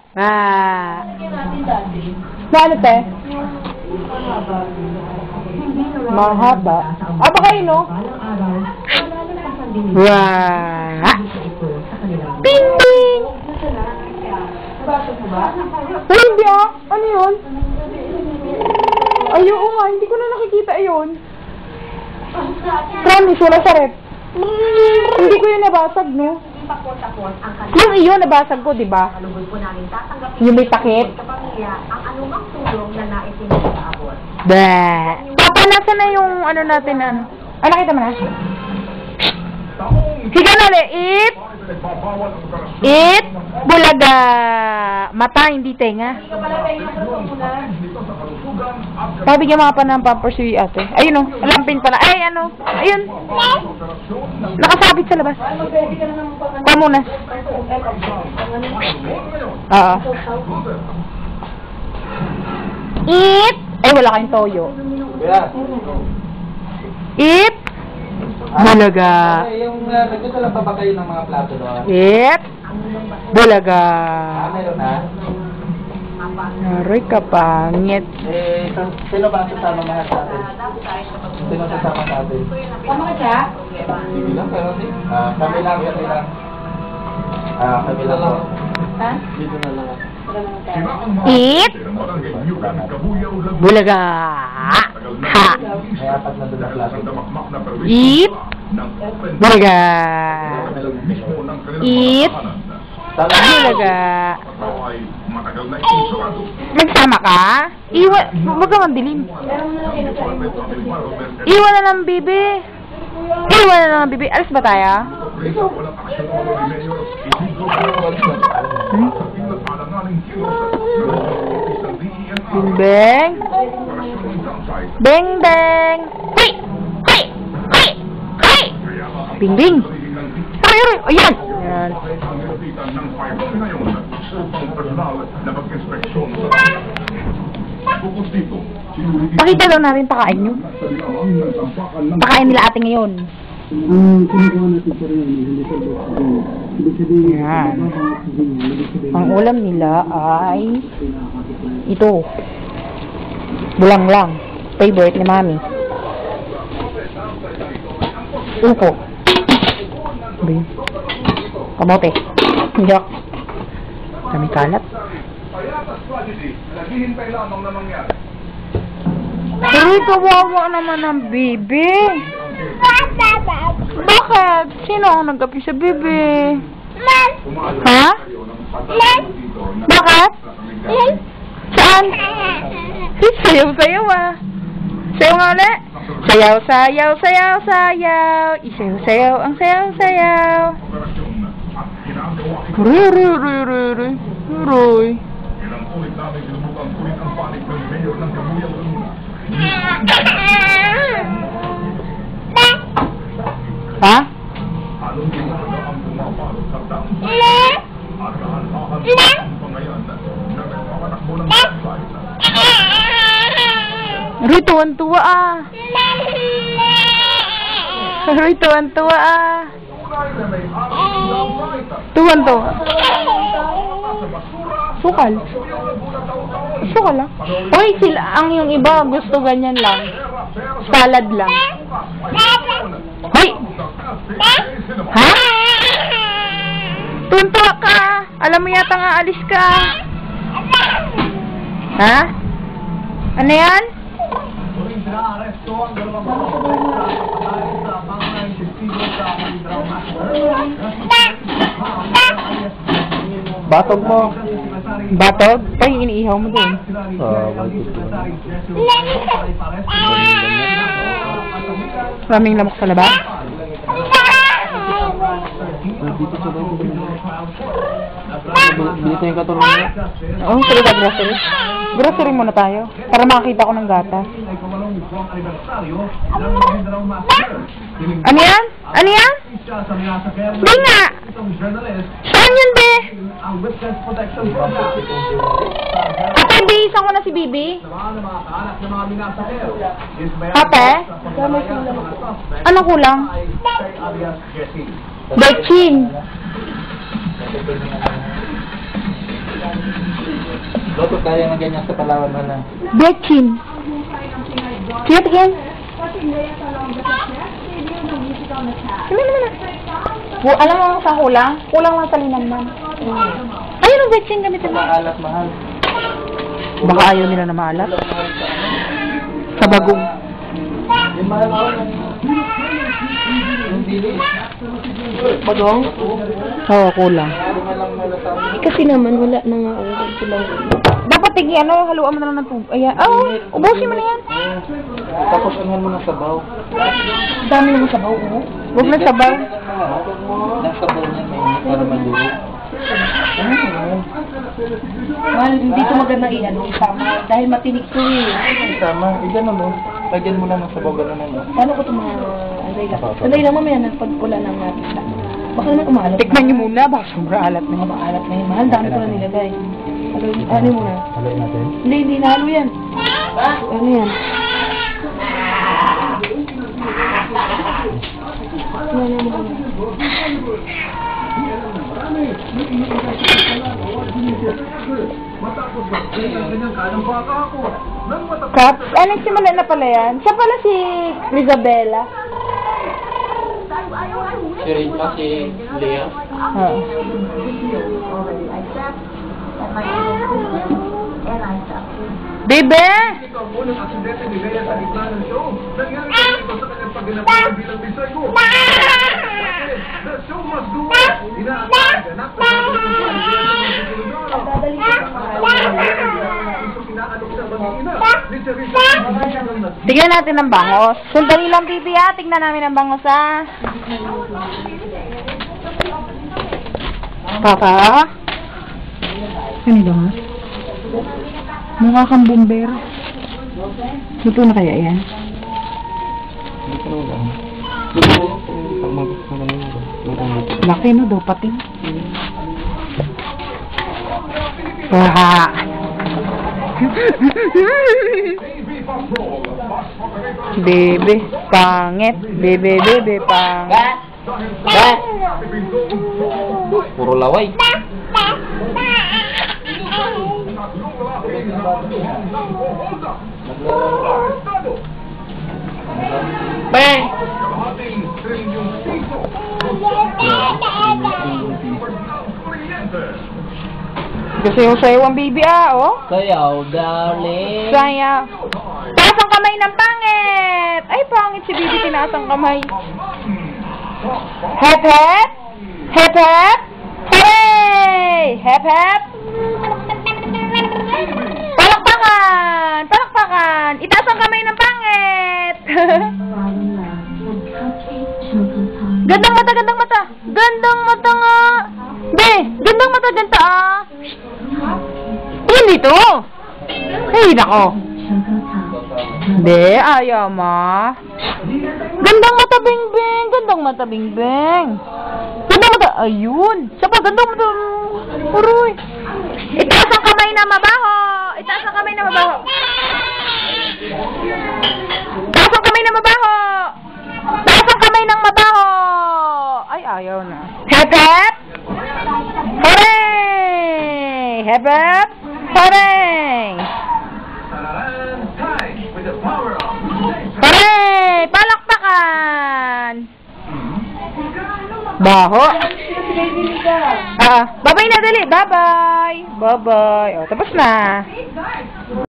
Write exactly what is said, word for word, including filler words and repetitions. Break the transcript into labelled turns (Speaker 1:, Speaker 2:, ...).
Speaker 1: Ah. Bakit eh? Mahaba. Ah, baka yun, no? Wah. Ding, ding. Ay, hindi ah. Ano yun? Ay, oo nga. Hindi ko na nakikita yun. Promise, wala sa rep. Hindi ko yun nabasag, no? Yung iyon, nabasag ko, di ba? Yung may takip. Bah. Papa, nasa na yung ano natin, ano? Ah, nakita mo na? Sige na, eat. Eat. Bulaga. Mata, hindi tenga. Pabigyan mga pa ng pampers si ate. Ayun o, lampin pala. Ay, ano? Ayun. Nakasabit sa labas. Kuha muna. Oo. Eat. Ay, wala kayong toyo. Eat. Bulaga.
Speaker 2: Yung nagdala pa ba kayo ng mga plato doon?
Speaker 1: Eat. Bulaga.
Speaker 2: Ah, meron na?
Speaker 1: Naroy ka pangit.
Speaker 2: Eh, sino ba ang sasama mga sa atin? Sino ang sasama sa atin?
Speaker 3: Tama ka siya?
Speaker 2: Hindi lang, pero di. Ah, kami lang, kami lang. Ah, kami lang po.
Speaker 3: Ha?
Speaker 2: Dito na lang.
Speaker 1: Eat. Bulaga. Ha.
Speaker 2: May apat na doon na plato.
Speaker 1: Eat. Bulaga. Eat. Bulaga. Magsama ka? Iwan. Huwag kang dilim. Iwan na lang, bibi. Iwan na lang, bibi. Alas ba tayo? Hmm? Beng. Beng, beng. Hey! Hey! Hey! Hey! Bing, bing. Aray, aray. Ayan. Ayan. Pakita daw natin pakain nyo. Pakain nila ate ngayon.
Speaker 4: Ang kinukuha natin sa rin, hindi sa ibig sabihin,
Speaker 1: Yan. Ang ulam nila ay ito. Bulang lang. Favorite ni Mami. Upo. Bing. Kamote. Yak. Kami kalat. Pero kawawa naman ang bibi. Bakit? Sino ang nagkapi sa bibi? Ha? Bakit? Saan? Sayaw-sayaw ah. Sayaw nga ulit. Sayaw, sayaw, sayaw, sayaw. Isayaw-sayaw, ang sayaw-sayaw. Ruy, ruy, ruy, ruy, ruy. Ruy. Ha? Ruy, tuwan-tuwa ah. Ruy, tuwan-tuwa ah. Tuwan-tuwa. Sukal. Sukal lang. Uy, sila, ang yung iba gusto ganyan lang. Salad lang. Hoy! Ha? Tuwan-tuwa ka. Alam mo yata nga alis ka. Ha? Ano yan?
Speaker 2: Batog mo.
Speaker 1: Batog? Ay, iniihaw mo doon.
Speaker 2: Ah, batog.
Speaker 1: Maraming lamok sa labas?
Speaker 2: Dito sa bago. Dito yung katulong mo.
Speaker 1: Oo, oh, sige ka grocery. Grocery muna tayo. Para makakita ko ng gata. Ano yan? Ano yan? Di nga! Saan yun, be? Ate, bihisan ko na si Bibi. Ate? Ano kulang? Betchin.
Speaker 2: Bato tayo na ganyan sa Palawan na lang.
Speaker 1: Betchin. Sige, tigyan. Sige naman na. Bu, alam mo sa kulang? Kulang lang sa linamnan. Ayun ang betchin gamitin mo.
Speaker 2: Maalat mahal.
Speaker 1: Baka ayaw nila na maalat. Sa bagong.
Speaker 2: Yung mahal ko lang. Yung dili.
Speaker 1: Bagong? Oo, kulang.
Speaker 2: Ano nga lang malata.
Speaker 3: Eh, kasi naman, wala na nga ako. Ito lang.
Speaker 1: Dapat tigi, ano, haluan mo na lang ng tubig. Ayan. Oh, ubusin mo na yan.
Speaker 2: Tapos anuhan mo ng sabaw.
Speaker 1: Dami naman sabaw, oh. Huwag na sabaw.
Speaker 2: Ng sabaw niya mainit para maduro. Ano yun?
Speaker 3: Mahal, hindi ko maganda i-ano, isama. Dahil matinik ko eh.
Speaker 2: Tama. Eh, gano'n mo. Lagyan mo lang ng sabaw gano'n mo.
Speaker 3: Paano ko ito mga... Anday lang. Anday lang mamaya nagpagpula ng napita. Baka naman kumalat.
Speaker 1: Tikman niyo muna, baka sobrang alat na
Speaker 3: Mga
Speaker 1: yun.
Speaker 3: maalat na yun. Mahal, dami ko na nilagay. Ano, ano muna?
Speaker 2: Haluin natin.
Speaker 3: Hindi, hindi nahalo yan. Ano yan? Ano yan mo muna?
Speaker 1: Kap, ah, nagsimula na pala yan. Siya pala si Rizabela.
Speaker 2: Si Rita, si Lea.
Speaker 1: Oo. Bebe! Tignan natin ang bangos. Sandali lang, Bibi, ha? Tignan namin ang bangos, ha? Papa? Ano yung bangos? Mukha kang bumbero. Luto na kaya yan?
Speaker 2: Hindi ko lang. Luto. Pag mag-ano yun. Luto mo.
Speaker 1: Laki, no? Daw pating. Wah! Bebe, pangit. Bebe, bebe, pangit.
Speaker 2: Puro laway.
Speaker 1: Bang! Kasi yung sayo ang baby, ah, oh.
Speaker 2: Sayaw, darling.
Speaker 1: Sayaw. Taas ang kamay ng pangit! Ay, pangit si baby, tinaas ang kamay. Hep, hep! Hep, hep! Hooray! Hep, hep! Palakpakan! Palakpakan! Itaas ang kamay ng pangit! Gandang mata, gandang mata! Gandang mata nga! Be! Gandang mata, ganda ah! Yan dito! Ay, nako! Be, ayaw ma! Gandang mata, bing bing! Gandang mata, bing bing! Gandang mata! Ayun! Siya pa, gandang mata! Uroy! Itaas ang kamay na mabaho! Itaas ang kamay na mabaho! Itaas ang kamay na mabaho! Itaas ang kamay ng mabaho! Ay, ayaw na. Hep, hep! Hooray! Hep, hep! Hooray! Hooray! Palakpakan! Baho! Ah, bye-bye na dali! Bye-bye! Bye-bye! O, tapos na!